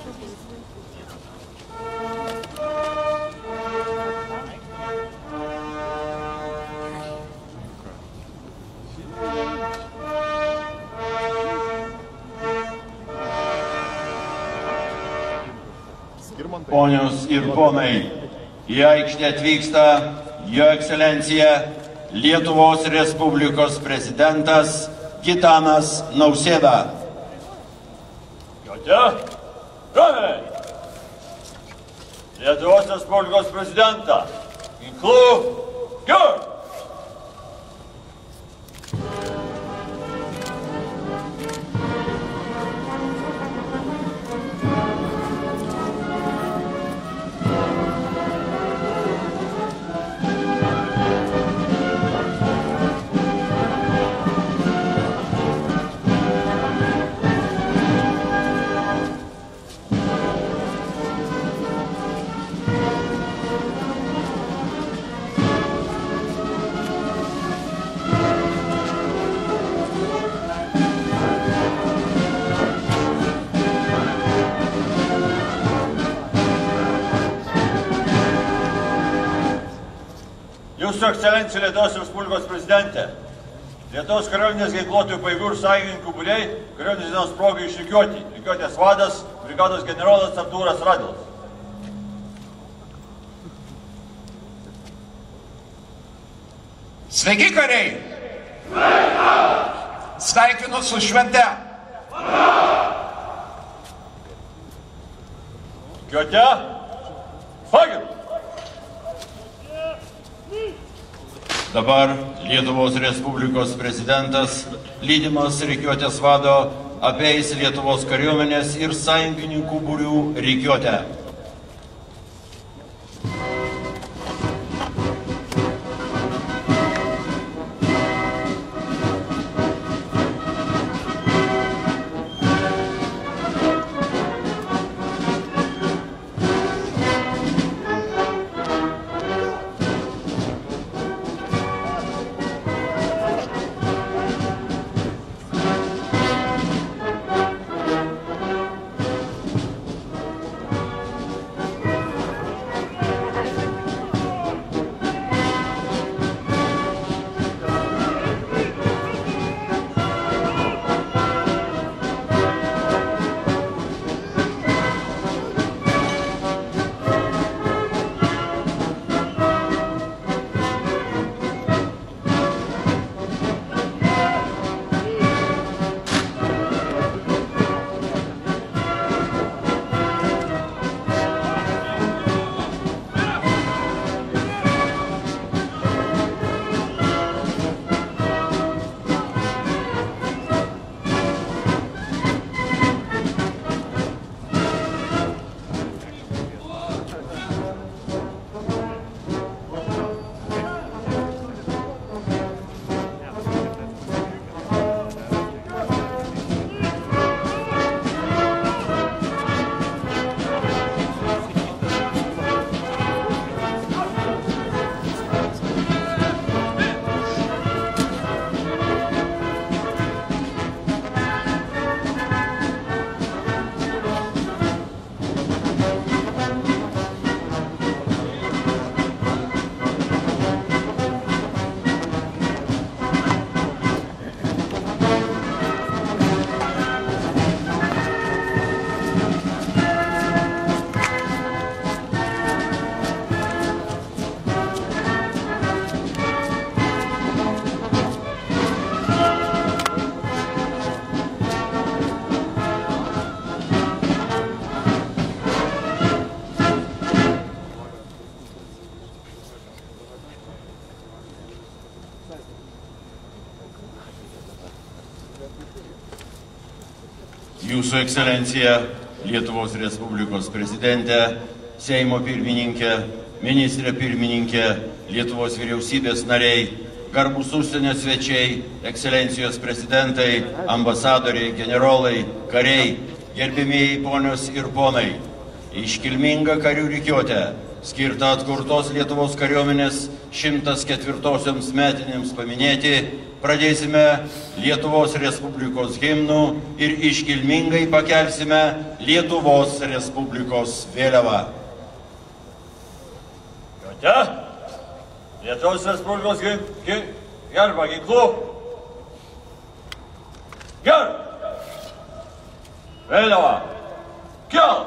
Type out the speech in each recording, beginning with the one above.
Ponios ir ponai, į aikštę atvyksta Jo Ekscelencija Lietuvos Respublikos prezidentas Gitanas Nausėda. Jote, ramiai! Lietuvos Respublikos prezidentą, ginklu, girt! Jūsų Ekscelencija Lietuvos Respublikos prezidentė, Lietuvos kariuomenės ginkluotųjų pajėgų ir sąjungininkų būriai kariuomenės dienos progai išrikiuoti. Rikiuotės vadas, brigados generolas Artūras Radvilas. Sveiki, kariai! Sveikinu su švente! Rikiuotė, pagirų! Dabar Lietuvos Respublikos prezidentas, lydimas rikiuotės vado, apeis Lietuvos kariuomenės ir sąjungininkų būrių rikiuotę. Jūsų Ekscelencija Lietuvos Respublikos prezidentė, Seimo pirmininkė, ministrė pirmininkė, Lietuvos vyriausybės nariai, garbūs užsienio svečiai, Ekscelencijos prezidentai, ambasadoriai, generolai, kariai, gerbėmieji ponios ir ponai, iškilmingą karių rikiuotę skirtą atkurtos Lietuvos kariuomenės 104-osioms metinėms paminėti, pradėsime Lietuvos Respublikos himnų ir iškilmingai pakelsime Lietuvos Respublikos vėliavą. Jote, Lietuvos Respublikos gerbą ginklų. Gerb! Vėliavą! Kel!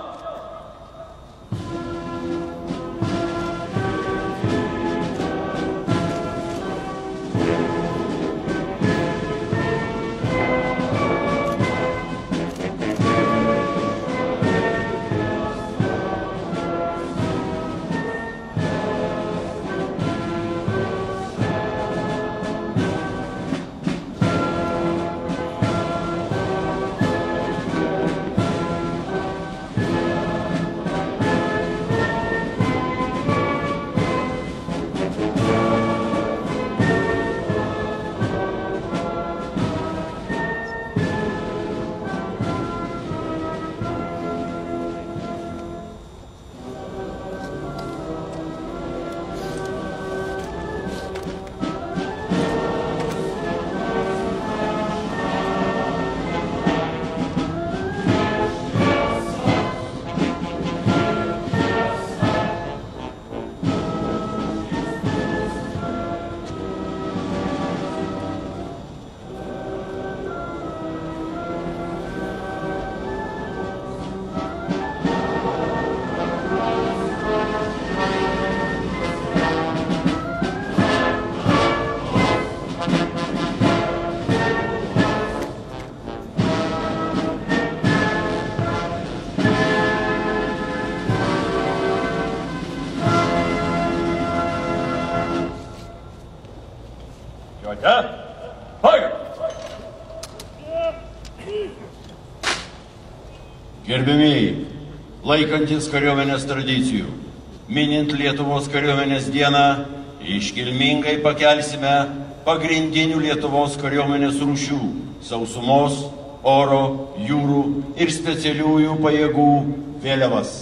Gerbėmiai, laikantis kariuomenės tradicijų, minint Lietuvos kariuomenės dieną, iškilmingai pakelsime pagrindinių Lietuvos kariuomenės rūšių - sausumos, oro, jūrų ir specialiųjų pajėgų vėliavas.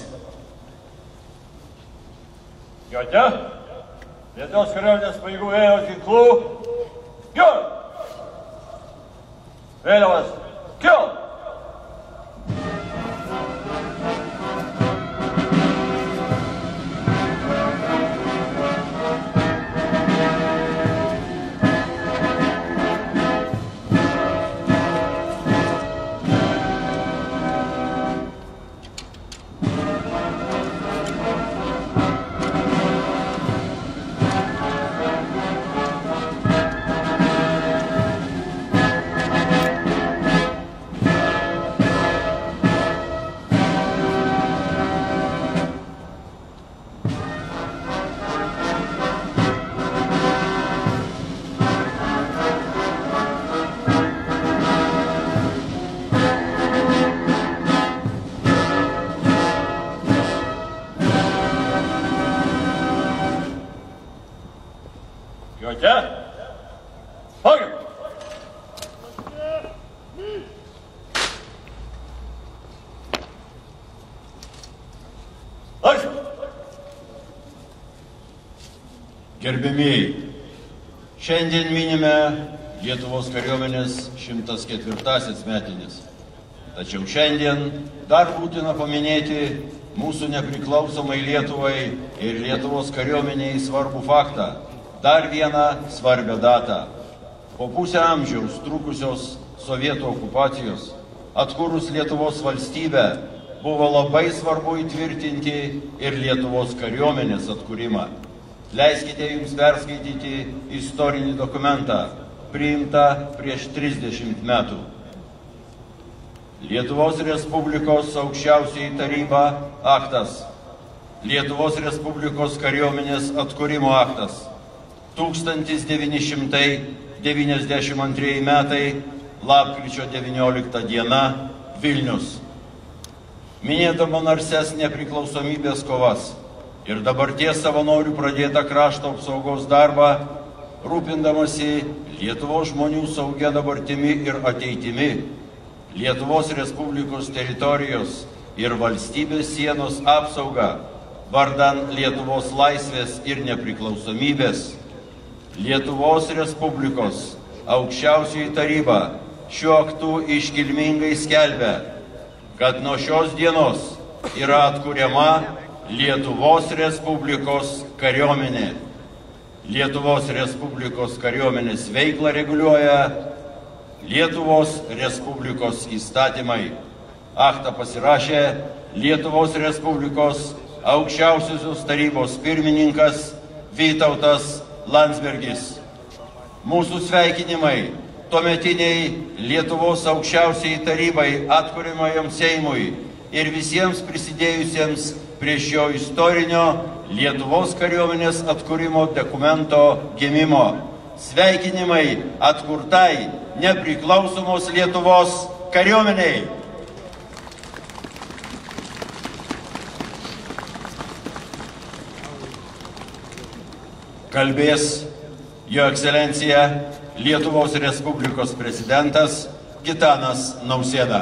Jote, Lietuvos kariuomenės pajėgų vėliavos ginklų. Gerb! Vėliavas. Kel! Jote, pagim! Laisvė! Gerbėmieji, šiandien minime Lietuvos kariuomenės 104-asias metinis. Tačiau šiandien dar būtina paminėti mūsų nepriklausomai Lietuvai ir Lietuvos kariuomeniai svarbų faktą. Dar vieną svarbią datą. Po pusę amžiaus trukusios sovietų okupacijos, atkūrus Lietuvos valstybę, buvo labai svarbu įtvirtinti ir Lietuvos kariuomenės atkūrimą. Leiskite jums perskaityti istorinį dokumentą, priimtą prieš 30 metų. Lietuvos Respublikos aukščiausioji taryba aktas. Lietuvos Respublikos kariuomenės atkūrimo aktas. 1992 metai, lapkričio 19 diena, Vilnius. Minėdama narses nepriklausomybės kovas ir dabarties savanorių pradėtą krašto apsaugos darbą, rūpindamasi Lietuvos žmonių saugia dabartimi ir ateitimi, Lietuvos Respublikos teritorijos ir valstybės sienos apsaugą, vardan Lietuvos laisvės ir nepriklausomybės, Lietuvos Respublikos aukščiausioji taryba šiuo aktu iškilmingai skelbia, kad nuo šios dienos yra atkuriama Lietuvos Respublikos kariuomenė. Lietuvos Respublikos kariuomenės veiklą reguliuoja Lietuvos Respublikos įstatymai. Aktą pasirašė Lietuvos Respublikos aukščiausiosios tarybos pirmininkas Vytautas Landsbergis. Mūsų sveikinimai tuometiniai Lietuvos aukščiausiai tarybai atkuriamajam Seimui ir visiems prisidėjusiems prie šio istorinio Lietuvos kariuomenės atkūrimo dokumento gimimo. Sveikinimai atkurtai nepriklausomos Lietuvos kariuomeniai. Kalbės Jo Ekscelencija Lietuvos Respublikos prezidentas Gitanas Nausėda.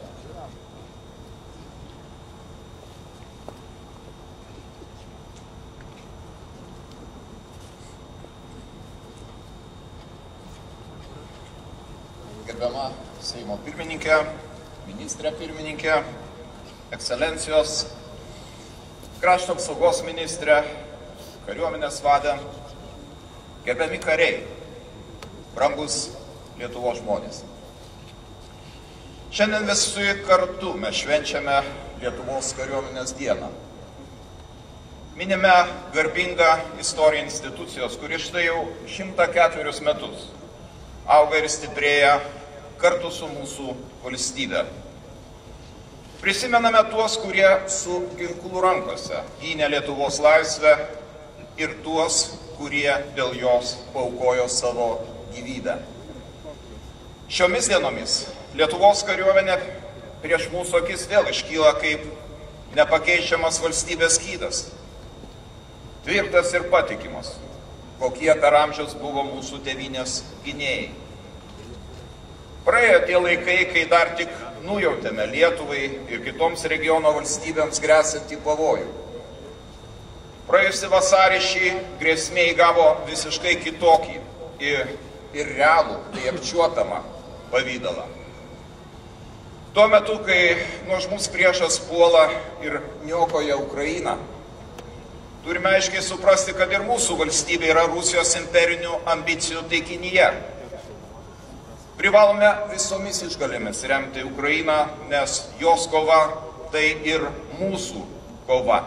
Gerbiama Seimo pirmininkė, ministrė pirmininkė, ekscelencijos, krašto apsaugos ministrė, kariuomenės vadė, gerbiami kariai, brangus Lietuvos žmonės. Šiandien visi kartu mes švenčiame Lietuvos kariuomenės dieną. Minime garbingą istoriją institucijos, kuri štai jau 104 metus auga ir stiprėja kartu su mūsų valstybe. Prisimename tuos, kurie su ginklu rankose gynė Lietuvos laisvę ir tuos, kurie dėl jos paaukojo savo gyvybę. Šiomis dienomis Lietuvos kariuomenė prieš mūsų akis vėl iškyla kaip nepakeičiamas valstybės skydas. Tvirtas ir patikimas, kokie per amžius buvo mūsų tėvynės gynėjai. Praėjo tie laikai, kai dar tik nujautėme Lietuvai ir kitoms regiono valstybėms gresiantį pavojų. Praėjusį vasarį šį grėsmė įgavo visiškai kitokį ir realų, tai apčiuopiamą pavydalą. Tuo metu, kai nuožmus priešas puola ir niokoja Ukrainą, turime aiškiai suprasti, kad ir mūsų valstybė yra Rusijos imperinių ambicijų taikinyje. Privalome visomis išgalėmis remti Ukrainą, nes jos kova tai ir mūsų kova.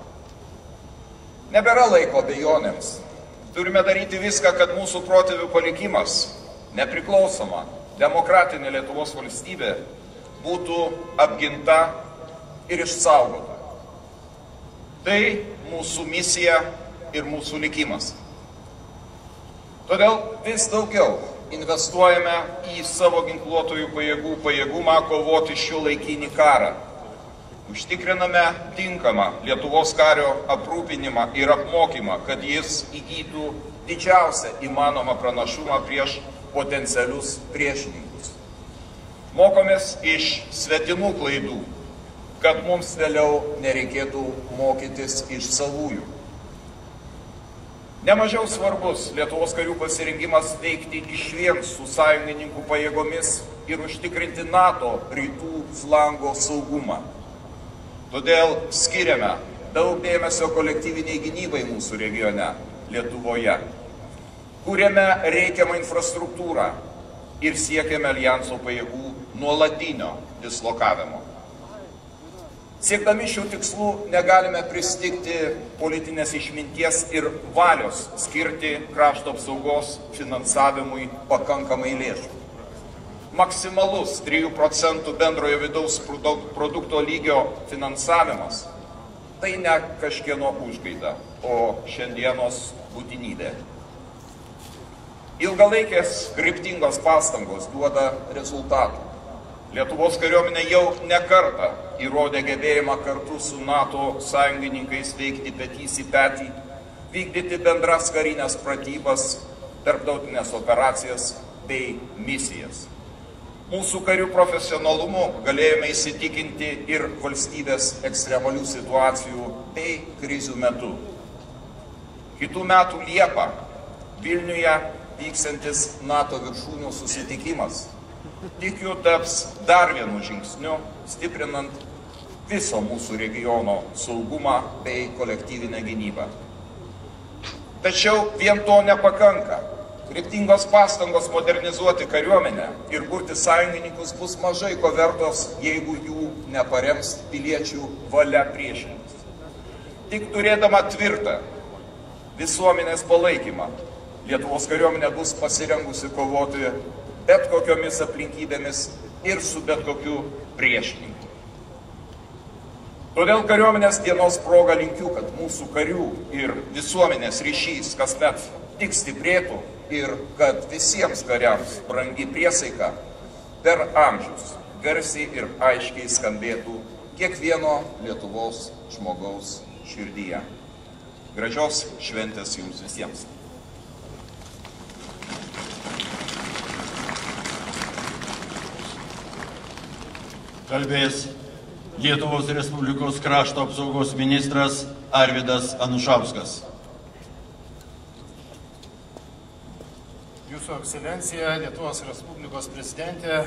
Nebėra laiko abejonėms. Turime daryti viską, kad mūsų protėvių palikimas, nepriklausoma, demokratinė Lietuvos valstybė, būtų apginta ir išsaugota. Tai mūsų misija ir mūsų likimas. Todėl vis daugiau investuojame į savo ginkluotojų pajėgumą kovoti šiuolaikinį karą. Užtikriname tinkamą Lietuvos kario aprūpinimą ir apmokymą, kad jis įgytų didžiausią įmanomą pranašumą prieš potencialius priešininkus. Mokomės iš svetimų klaidų, kad mums vėliau nereikėtų mokytis iš savųjų. Nemažiau svarbus Lietuvos karių pasirengimas veikti išvien su sąjungininkų pajėgomis ir užtikrinti NATO rytų flango saugumą. Todėl skiriame daug dėmesio kolektyviniai gynybai mūsų regione, Lietuvoje. Kūrėme reikiamą infrastruktūrą ir siekiame alijanso pajėgų nuolatinio dislokavimo. Siekdami šių tikslų negalime pristigti politinės išminties ir valios skirti krašto apsaugos finansavimui pakankamai lėšų. Maksimalus 3% bendrojo vidaus produkto lygio finansavimas – tai ne kažkieno užgaida, o šiandienos būtinybė. Ilgalaikės kryptingos pastangos duoda rezultatų. Lietuvos kariuomenė jau ne kartą įrodė gebėjimą kartu su NATO sąjungininkais veikti petys į petį, vykdyti bendras karinės pratybas, tarptautinės operacijas bei misijas. Mūsų karių profesionalumu galėjome įsitikinti ir valstybės ekstremalių situacijų bei krizių metu. Kitų metų Liepą Vilniuje vyksiantis NATO viršūnių susitikimas, tikiu, taps dar vienu žingsniu, stiprinant viso mūsų regiono saugumą bei kolektyvinę gynybą. Tačiau vien to nepakanka. Kryptingos pastangos modernizuoti kariuomenę ir burti sąjungininkus bus mažai ko vertos, jeigu jų neparems piliečių valia priešintis. Tik turėdama tvirtą visuomenės palaikymą, Lietuvos kariuomenė bus pasirengusi kovoti bet kokiomis aplinkybėmis ir su bet kokiu priešininku. Todėl kariuomenės dienos proga linkiu, kad mūsų karių ir visuomenės ryšys kasmet tik stiprėtų ir kad visiems kariams brangi priesaika per amžius garsiai ir aiškiai skambėtų kiekvieno Lietuvos žmogaus širdyje. Gražios šventės jums visiems. Kalbės Lietuvos Respublikos krašto apsaugos ministras Arvydas Anušauskas. Jūsų ekscelencija, Lietuvos Respublikos prezidentė,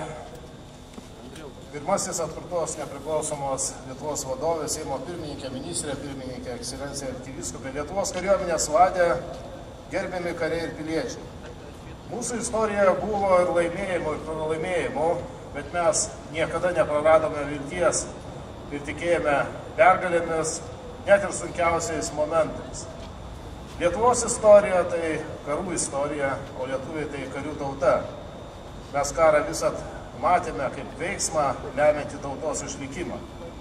pirmasis atkurtos nepriklausomos Lietuvos vadovės, Seimo pirmininkė, ministrė pirmininkė, ekscelencija arkivyskupė, Lietuvos kariuomenės vadė, gerbiami kariai ir piliečiai. Mūsų istorijoje buvo ir laimėjimų, ir pralaimėjimų, bet mes niekada nepraradome vilties ir tikėjome pergalėmis, net ir sunkiausiais momentais. Lietuvos istorija tai karų istorija, o lietuviai tai karių tauta. Mes karą visat matėme kaip veiksmą lemiantį tautos išlikimą.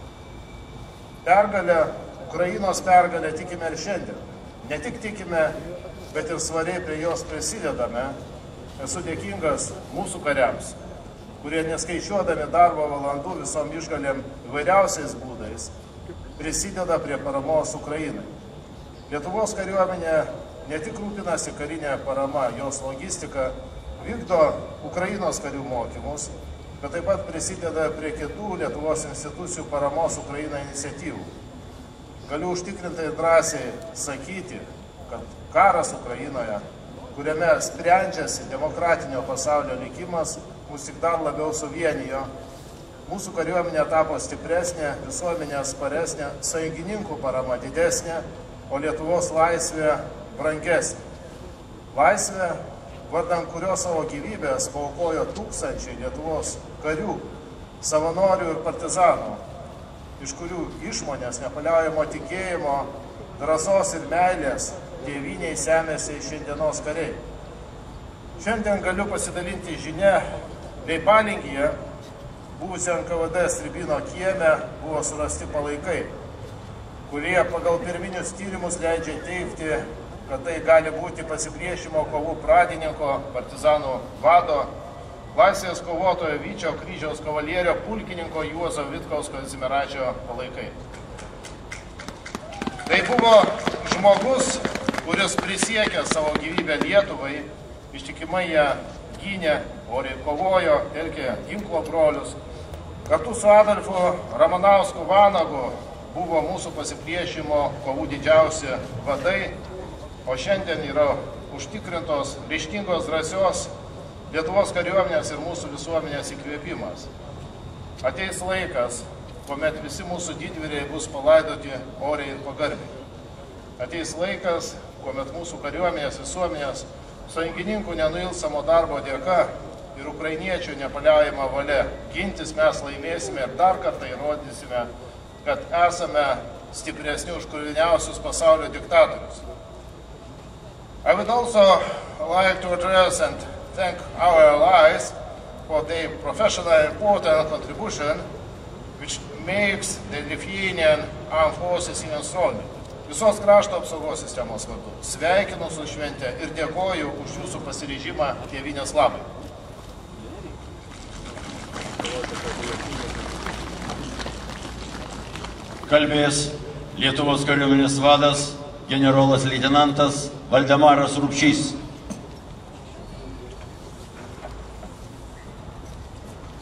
Pergalę, Ukrainos pergalę tikime ir šiandien. Ne tik tikime, bet ir svariai prie jos prisidedame. Esu dėkingas mūsų kariams, kurie neskaičiuodami darbo valandų visom išgalėm įvairiausiais būdais prisideda prie paramos Ukrainai. Lietuvos kariuomenė ne tik rūpinasi karinė parama, jos logistika, vykdo Ukrainos karių mokymus, bet taip pat prisideda prie kitų Lietuvos institucijų paramos Ukrainai iniciatyvų. Galiu užtikrintai drąsiai sakyti, kad karas Ukrainoje, kuriame sprendžiasi demokratinio pasaulio likimas, mus tik dar labiau suvienijo. Mūsų kariuomenė tapo stipresnė, visuomenė sparesnė, sąjungininkų parama didesnė, o Lietuvos laisvė brangesnė. Laisvė, vardan kurios savo gyvybės paaukojo tūkstančiai Lietuvos karių, savanorių ir partizanų, iš kurių išmonės, nepaliaujamo tikėjimo, drąsos ir meilės tėvyniai semėsi šiandienos kariai. Šiandien galiu pasidalinti žinia, Leipalingyje, buvusio NKVD Stribino kieme, buvo surasti palaikai, kurie pagal pirminius tyrimus leidžia teigti, kad tai gali būti pasipriešimo kovų pradininko, partizanų vado, laisvės kovotojo Vyčio kryžiaus kavalierio pulkininko Juozo Vitkaus Kazimieraičio palaikai. Tai buvo žmogus, kuris prisiekė savo gyvybę Lietuvai, ištikimai ją gynė, oriai kovojo, telkė ginklo brolius. Kartu su Adolfu Ramanausku Vanagu buvo mūsų pasipriešimo kovų didžiausi vadai, o šiandien yra užtikrintos ryžtingos drąsios Lietuvos kariuomenės ir mūsų visuomenės įkvėpimas. Ateis laikas, kuomet visi mūsų didvyriai bus palaidoti oriai ir pagarbiai. Ateis laikas, kuomet mūsų kariuomenės visuomenės sąjungininkų nenuilsamo darbo dėka ir ukrainiečių nepaliaujama valia gintis mes laimėsime ir dar kartą įrodysime, kad esame stipresni už kruviniausius pasaulio diktatorius. I would also like to address and thank our allies for their professional and important contribution, which makes the Lithuanian armed forces even stronger. Visos krašto apsaugos sistemos vardu sveikinu su švente ir dėkoju už jūsų pasiryžimą tėvynės labai. Kalbės Lietuvos kariuomenės vadas generolas leitenantas Valdemaras Rupšys.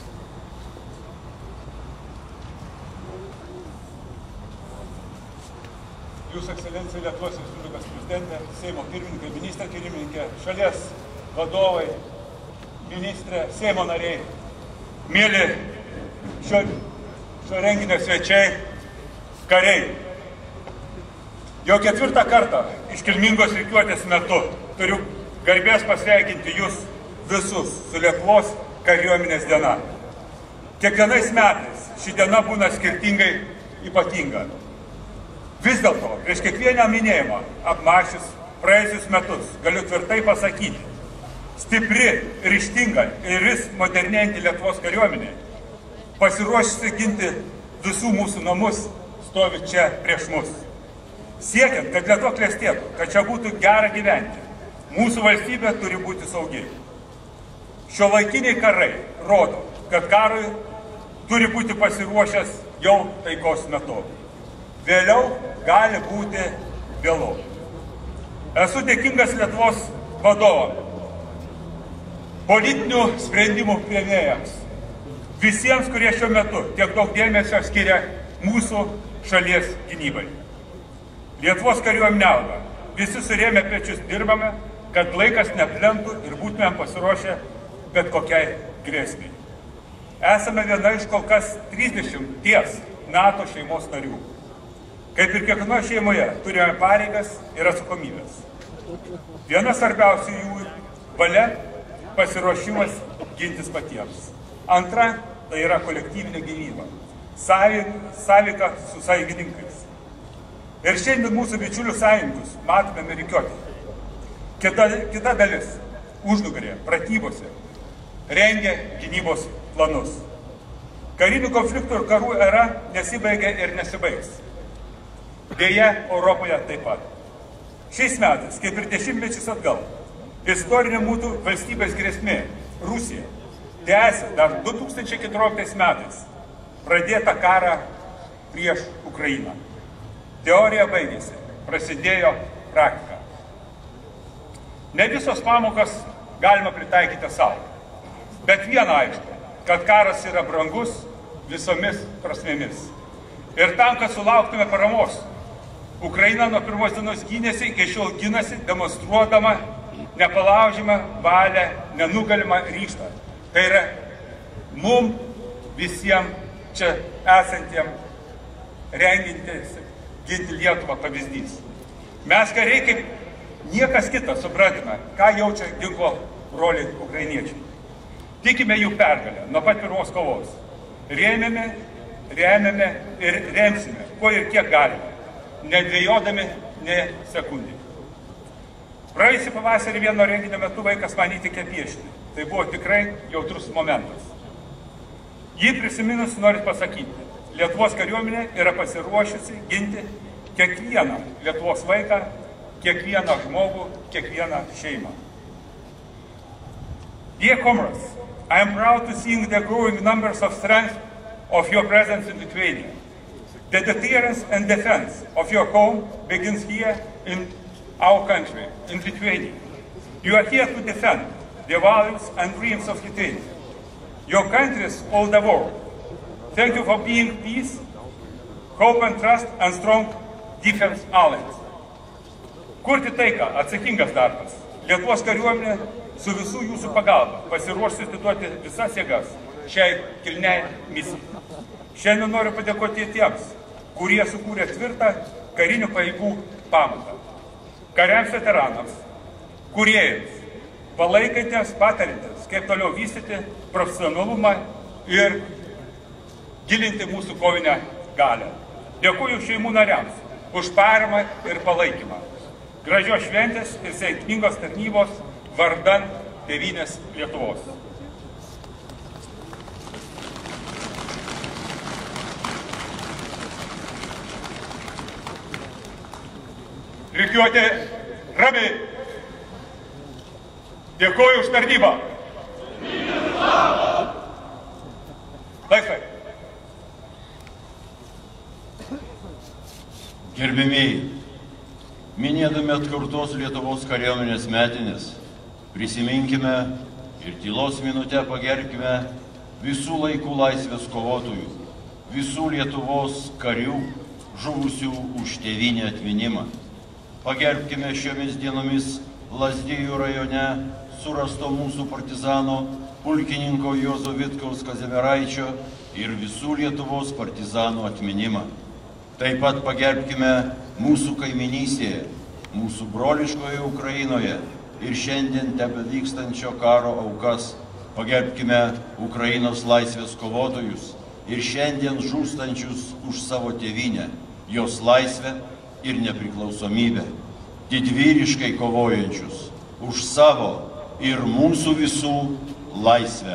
Jūsų ekscelencija Lietuvos Respublikos prezidentė, Seimo pirmininkė, ministrė pirmininkė, šalies vadovai, ministrė, Seimo nariai, mėly šio renginio svečiai, kariai. Jau 4. kartą iškilmingos rikiuotės metu turiu garbės pasveikinti jūs visus su Lietuvos kariuomenės diena. Kiekvienais metais ši diena būna skirtingai ypatinga. Vis dėlto, prieš kiekvieną minėjimą apmąsčius praėjusius metus, galiu tvirtai pasakyti, stipri, ryžtinga ir vis modernėjanti Lietuvos kariuomenė, pasiruošusi ginti visų mūsų namus, stovi čia prieš mus. Siekiant, kad Lietuva klestėtų, kad čia būtų gera gyventi, mūsų valstybė turi būti saugi. Šiuolaikiniai karai rodo, kad karui turi būti pasiruošęs jau taikos metu. Vėliau gali būti vėlu. Esu dėkingas Lietuvos vadovams, politinių sprendimų priėmėjams, visiems, kurie šiuo metu tiek daug dėmesio skiria mūsų šalies gynybai. Lietuvos kariuomenė auga, visi surėmę pečius dirbame, kad laikas neplentų ir būtumėm pasiruošę bet kokiai grėsmiai. Esame viena iš kol kas 30 NATO šeimos narių. Kaip ir kiekvienoje šeimoje turime pareigas ir atsakomybės. Viena svarbiausių jų valia – pasiruošimas gintis patiems. Antra – tai yra kolektyvinė gynyba, sąveika su sąjungininkais. Ir šiandien mūsų bičiulių sąjungus matome rikiuotėje. Kita dalis – užnugarėje, pratybose, rengia gynybos planus. Karinių konfliktų ir karų era nesibaigia ir nesibaigs. Deja, Europoje taip pat. Šiais metais, kaip ir 10 atgal, istorinė mūsų valstybės grėsmė, Rusija, tęsia dar 2014 metais pradėtą karą prieš Ukrainą. Teorija baigėsi, prasidėjo praktika. Ne visos pamokas galima pritaikyti savo, bet viena aišku, kad karas yra brangus visomis prasmėmis. Ir tam, kad sulauktume paramos, Ukraina nuo pirmos dienos gynėsi, iki šiol ginasi, demonstruodama nepalaužimą valią, nenugalimą ryžtą. Tai yra mum visiems čia esantiems rengintis ginti Lietuvą pavyzdys. Mes kariai kaip niekas kitas suprantame, ką jaučia ginklo broliai ukrainiečiai. Tikime jų pergalę nuo pat pirmos kovos. Rėmėme ir remsime, ko ir kiek galime, nedvejodami ne sekundį. Praėjusį pavasarį vieno renginio metu vaikas man įtikė piešti. Tai buvo tikrai jautrus momentas. Jį prisiminus noriu pasakyti, Lietuvos kariuomenė yra pasiruošusi ginti kiekvieną Lietuvos vaiką, kiekvieną žmogų, kiekvieną šeimą. Dear comrades, I am proud to see the growing numbers of strength of your presence in Lithuania. The deterrence and defense of your home begins here in our country, in Lithuania. You are here to defend the values and dreams of Lithuania. Your countries all the world. Thank you for being peace, hope and trust and strong defense allies. Kurti taiką atsakingas darbas. Lietuvos kariuomenė su visų jūsų pagalba pasiruošusi atiduoti visas jėgas šiai kilniai misijai. Šiandien noriu padėkoti tiems, kurie sukūrė tvirtą karinių pajėgų pamatą. Kariams veteranams, kūrėjams, palaikantiems, patariantiems, kaip toliau vystyti profesionalumą ir gilinti mūsų kovinę galią. Dėkuoju šeimų nariams už paramą ir palaikymą. Gražios šventės ir sėkmingos tarnybos vardan tėvynės Lietuvos. Rikiuotė ramiai. Dėkuoju už tarnybą. Laisvai. Gerbėmiai, minėdami atkurtos Lietuvos kariuomenės metinės, prisiminkime ir tylos minutę pagerbkime visų laikų laisvės kovotojų, visų Lietuvos karių žuvusių už tėvynę atminimą. Pagerbkime šiomis dienomis Lazdijų rajone surasto mūsų partizano pulkininko Juozo Vitkaus Kazimieraičio ir visų Lietuvos partizanų atminimą. Taip pat pagerbkime mūsų kaiminystėje, mūsų broliškoje Ukrainoje ir šiandien tebevykstančio karo aukas. Pagerbkime Ukrainos laisvės kovotojus ir šiandien žūstančius už savo tėvynę, jos laisvę ir nepriklausomybę, didvyriškai kovojančius už savo ir mūsų visų laisvę.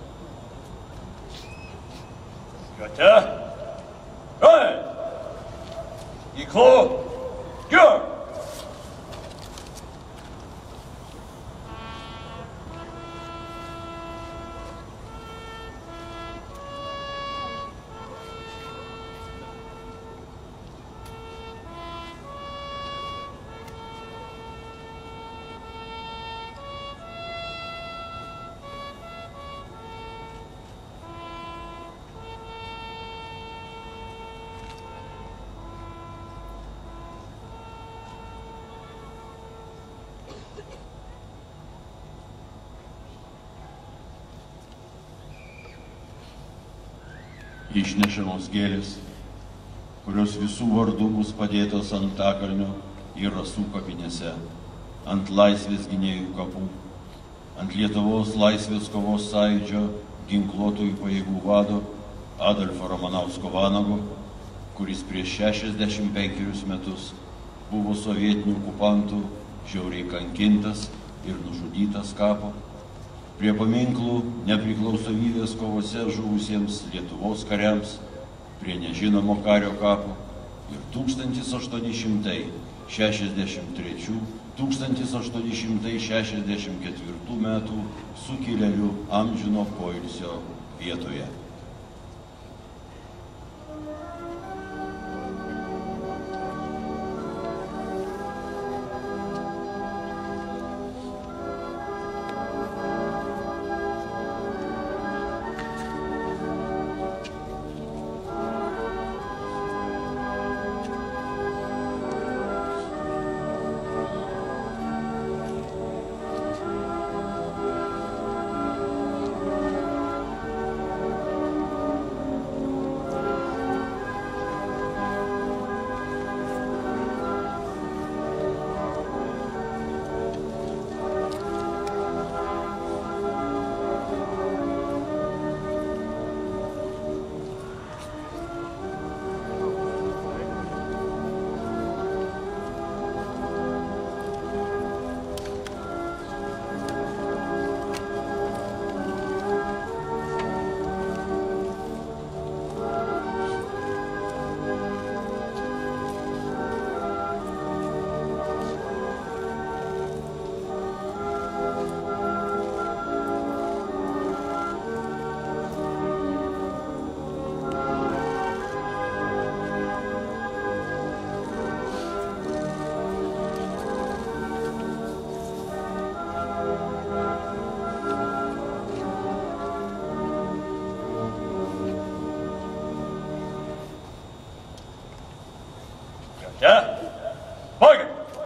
Göte, Röhl, Iklo, Jörg. Išnešamos gėlės, kurios visų vardų bus padėtos ant Takalnio ir Rasų kapinėse, ant laisvės gynėjų kapų, ant Lietuvos laisvės kovos sąjūdžio ginkluotųjų pajėgų vado Adolfo Ramanausko Vanago, kuris prieš 65 metus buvo sovietinių okupantų žiauriai kankintas ir nužudytas kapo, prie paminklų nepriklausomybės kovose žuvusiems Lietuvos kariams, prie nežinomo kario kapo ir 1863–1864 metų sukilėlių amžino poilsio vietoje. Ja, Morgen!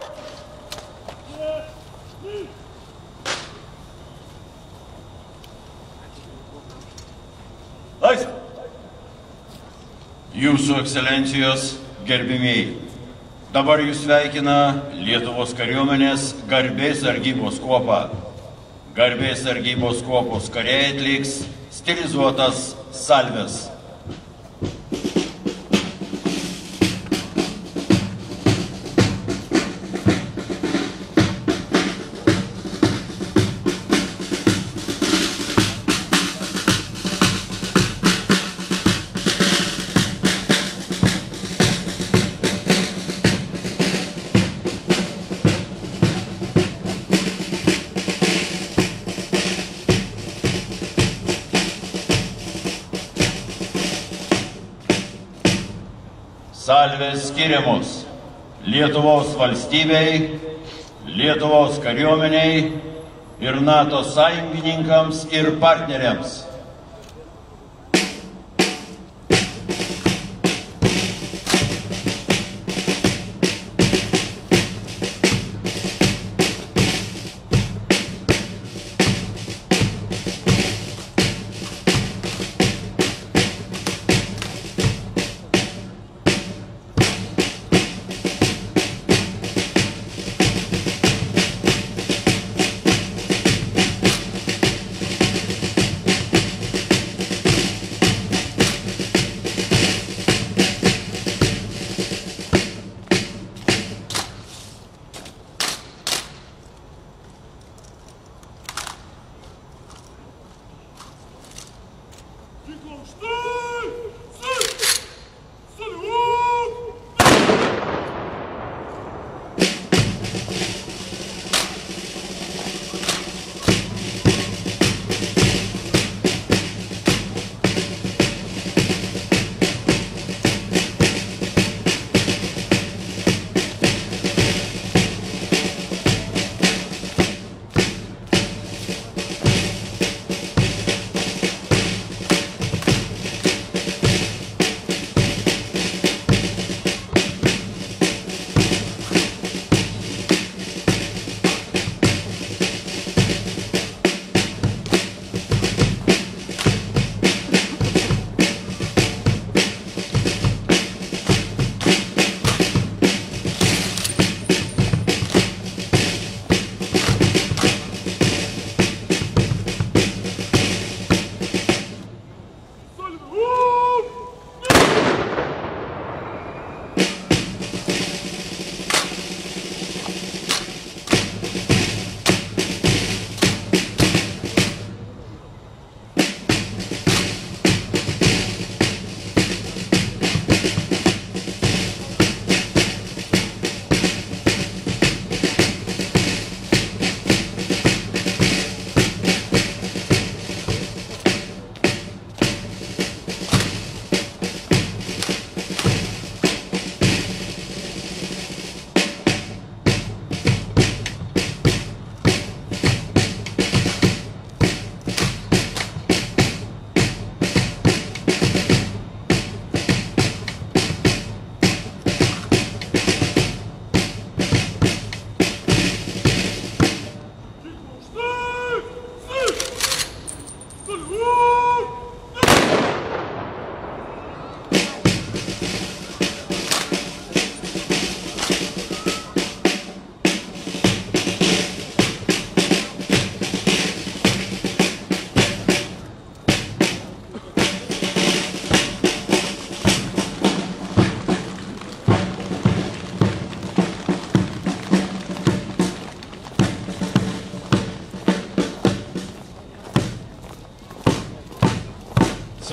Laisvė! Jūsų ekscelencijos gerbimieji, dabar jūs sveikina Lietuvos kariuomenės garbės sargybos kuopa. Garbės sargybos kuopos kariai atliks stilizuotas salves. Salvės skiriamos Lietuvos valstybei, Lietuvos kariuomeniai ir NATO sąjungininkams ir partneriams.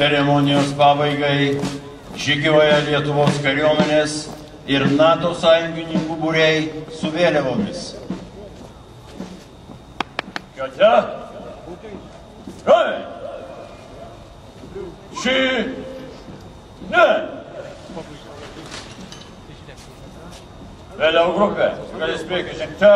Ceremonijos pabaigai žygiuoja Lietuvos kariuomenės ir NATO sąjungininkų būriai su vėliavomis. Kate. Right. She. Ne. Vėliau grupė. Galės priekį žengti.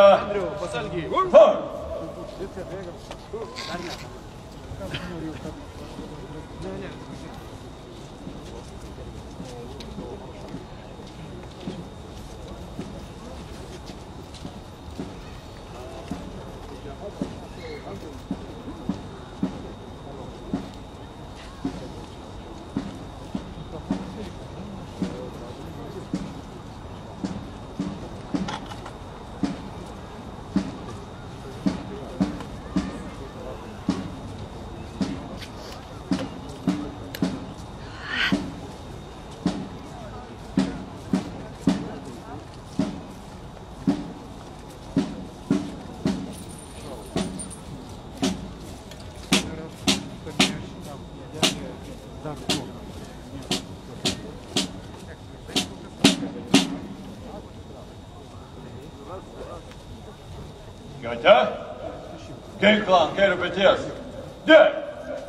Kate. Ginklą ant kelių peties. Dėk.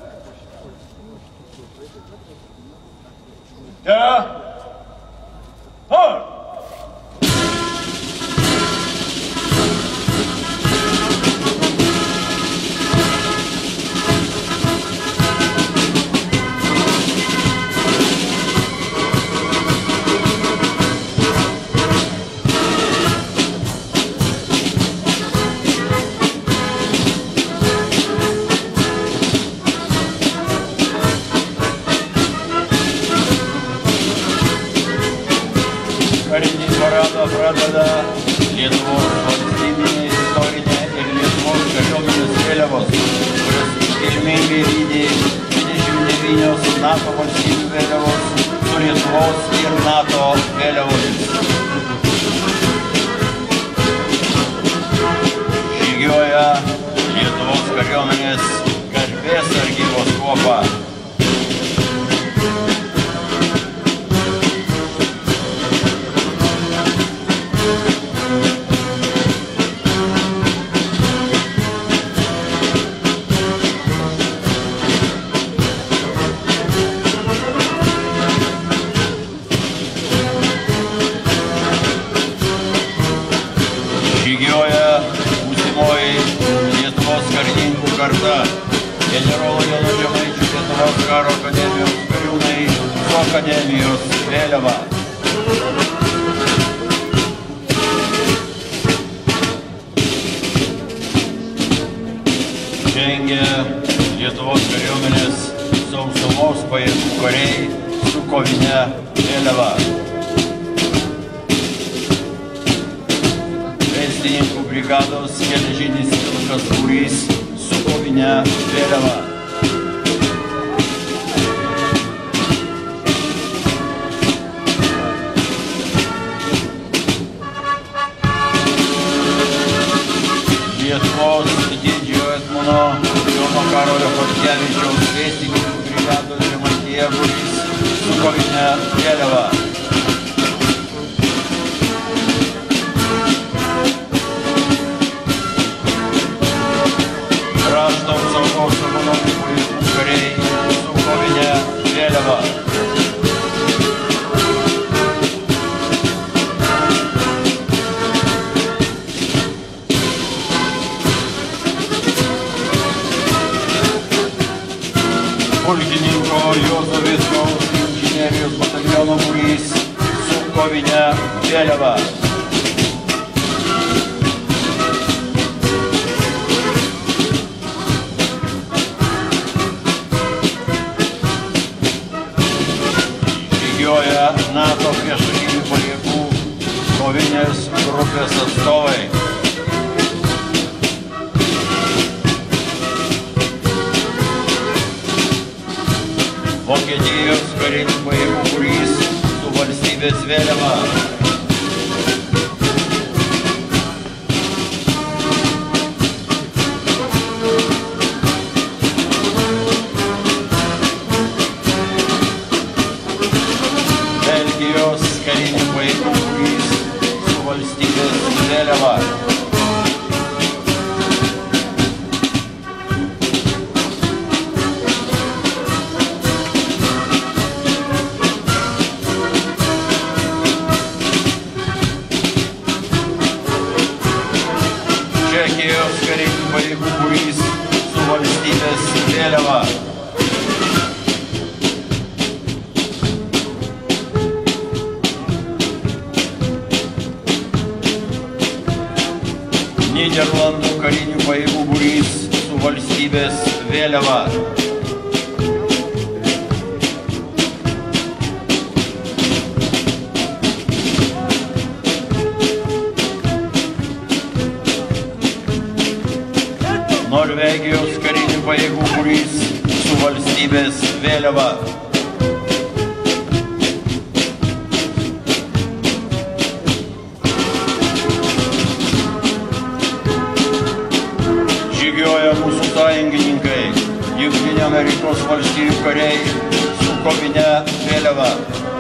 Pradeda Lietuvos valstybinė, istorinė ir Lietuvos kariuomenės vėliavos, kurios iškilmingai lydi 29 NATO valstybių vėliavos su Lietuvos ir NATO vėliavomis. Žygiuoja Lietuvos kariuomenės garbės sargybos kuopa. Generolo Jono Žemaičio Lietuvos karo akademijos kariūnai su akademijos vėliava. Žengia Lietuvos kariuomenės sausumos pajėgų kariai su kovine vėliava. Pėstininkų brigados geležinis vilkas būrys su kovine vėliava. Lietuvos didžiojo etmono Jono Karolio Chodkevičiaus pėstininkų brigados Žemaitija būrys su kovine vėliava. Krašto apsaugos savanorių pajėgų kariai su kovine vėliava. Pulkininko Juozo Vitkaus inžinerijos bataliono būrys su kovine vėliava. NATO priešakinių pajėgų kovinės grupės atstovai. Vokietijos karinių pajėgų būrys su valstybės vėliava. karininkų būrys su valstybės vėliava. Čekijos karinių pajėgų būrys su valstybės vėliava. Nyderlandų karinių pajėgų būrys su valstybės vėliava. Norvegijos karinių pajėgų būrys su valstybės vėliava. Žygioja mūsų sąjungininkai, Jungtinių Amerikos valstijų kariai su kovine vėliava.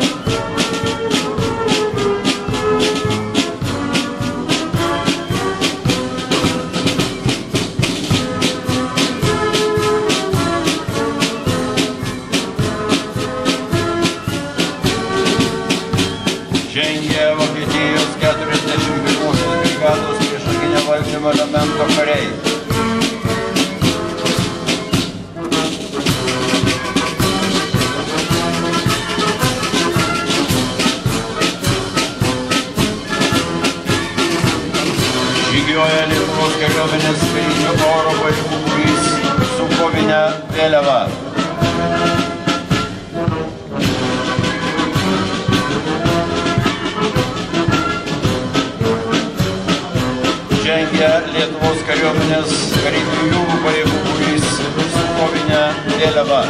Žengė Vokietijos 41-osios brigados priešakinio valdymo elemento kariai. Žygioja Lietuvos kariuomenės karinių oro pajėgų būrys su kovine vėliava. Žengia Lietuvos kariuomenės karinių jūrų pajėgų būrys su kovine vėliava.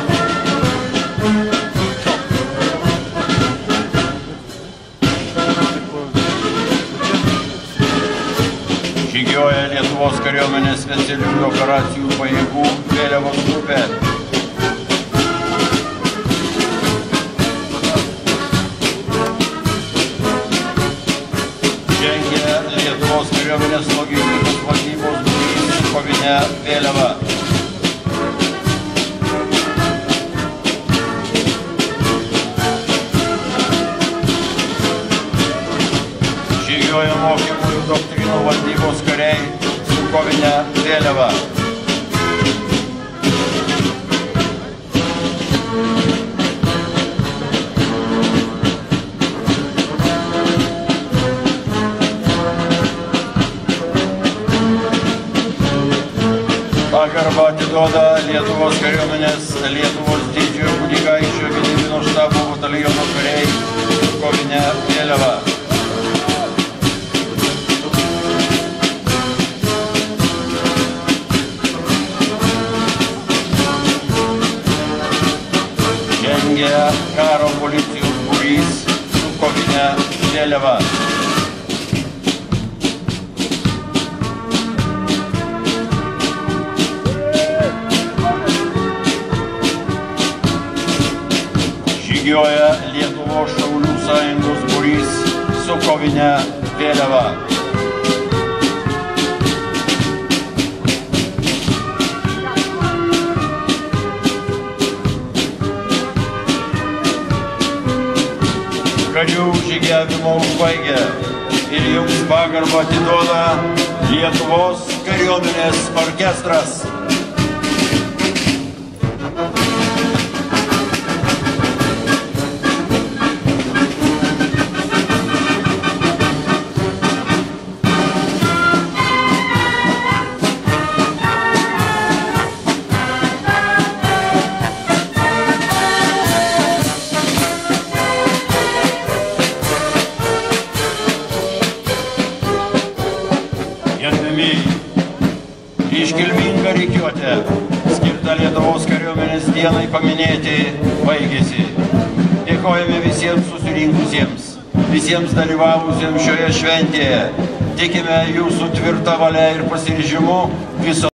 Žygioja Lietuvos kariuomenės specialiųjų operacijų pajėgų vėliavos grupė. Lietuvos kariuomenės logistikos valdybos būrys su kovine vėliava. Žygioja mokymų ir doktrinų valdybos kariai su kovine vėliava. Pagarbą atiduoda Lietuvos kariuomenės Lietuvos didžiojo kunigaikščio Gedimino štabo bataliono kariai su kovine vėliava. Žengia karo policijos būrys su kovine vėliava. Žygioja Lietuvos šaulių sąjungos būrys su kovine vėliava. Karių žygiavimo užbaigė ir jums pagarbą atiduoda Lietuvos kariuomenės orkestras. Iškilminga rikiuotė, skirta Lietuvos kariuomenės dienai paminėti, baigėsi. Dėkojame visiems susirinkusiems, visiems dalyvavusiems šioje šventėje. Tikime jūsų tvirtą valią ir pasiryžimu viso